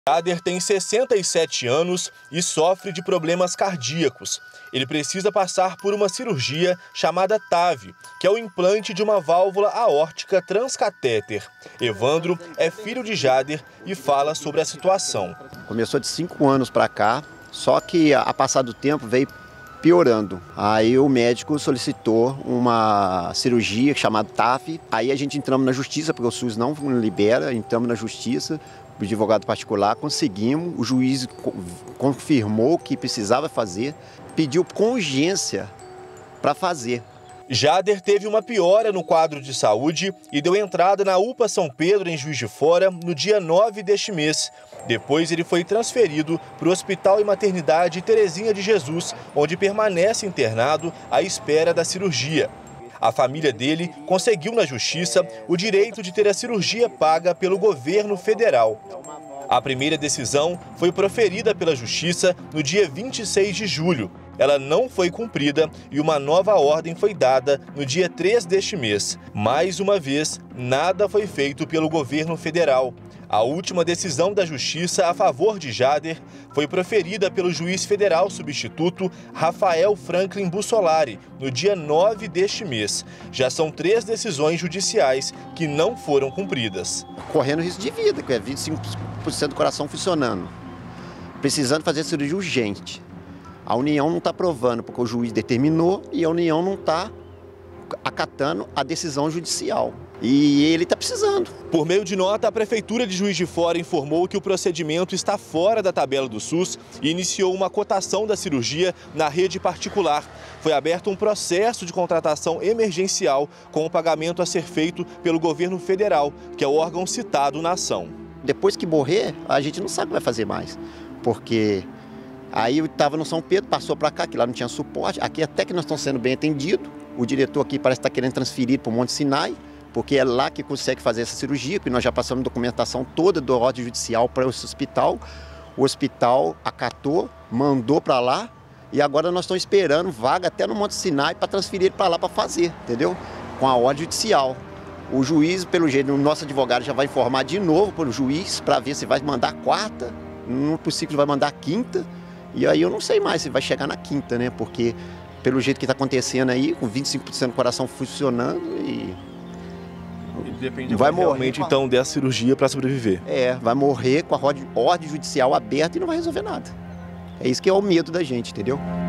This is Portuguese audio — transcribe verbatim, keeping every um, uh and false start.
Jader tem sessenta e sete anos e sofre de problemas cardíacos. Ele precisa passar por uma cirurgia chamada T A V, que é o implante de uma válvula aórtica transcatéter. Evandro é filho de Jader e fala sobre a situação. Começou de cinco anos para cá, só que a passar do tempo veio piorando. Aí o médico solicitou uma cirurgia chamada T A V. Aí a gente entramos na justiça, porque o SUS não libera, entramos na justiça. O advogado particular, conseguimos, o juiz confirmou que precisava fazer, pediu com urgência para fazer. Jader teve uma piora no quadro de saúde e deu entrada na U P A São Pedro, em Juiz de Fora, no dia nove deste mês. Depois ele foi transferido para o Hospital e Maternidade Terezinha de Jesus, onde permanece internado à espera da cirurgia. A família dele conseguiu na justiça o direito de ter a cirurgia paga pelo governo federal. A primeira decisão foi proferida pela justiça no dia vinte e seis de julho. Ela não foi cumprida e uma nova ordem foi dada no dia três deste mês. Mais uma vez, nada foi feito pelo governo federal. A última decisão da justiça a favor de Jader foi proferida pelo juiz federal substituto Rafael Franklin Bussolari no dia nove deste mês. Já são três decisões judiciais que não foram cumpridas. Correndo risco de vida, que é vinte e cinco por cento do coração funcionando. Precisando fazer cirurgia urgente. A União não está aprovando porque o juiz determinou e a União não está acatando a decisão judicial. E ele está precisando. Por meio de nota, a Prefeitura de Juiz de Fora informou que o procedimento está fora da tabela do SUS e iniciou uma cotação da cirurgia na rede particular. Foi aberto um processo de contratação emergencial com o pagamento a ser feito pelo governo federal, que é o órgão citado na ação. Depois que morrer, a gente não sabe o que vai fazer mais, porque aí eu estava no São Pedro, passou para cá, que lá não tinha suporte. Aqui até que nós estamos sendo bem atendidos. O diretor aqui parece estar querendo transferir para o Monte Sinai, porque é lá que consegue fazer essa cirurgia, porque nós já passamos documentação toda do ordem judicial para esse hospital. O hospital acatou, mandou para lá e agora nós estamos esperando vaga até no Monte Sinai para transferir ele para lá para fazer, entendeu? Com a ordem judicial. O juiz, pelo jeito, o nosso advogado já vai informar de novo para o juiz para ver se vai mandar quarta, não é possível que vai mandar quinta, e aí eu não sei mais se vai chegar na quinta, né? Porque pelo jeito que está acontecendo aí, com vinte e cinco por cento do coração funcionando e... Depende vai morrer realmente a... então dessa cirurgia para sobreviver. É, vai morrer com a ordem judicial aberta e não vai resolver nada. É isso que é o medo da gente, entendeu?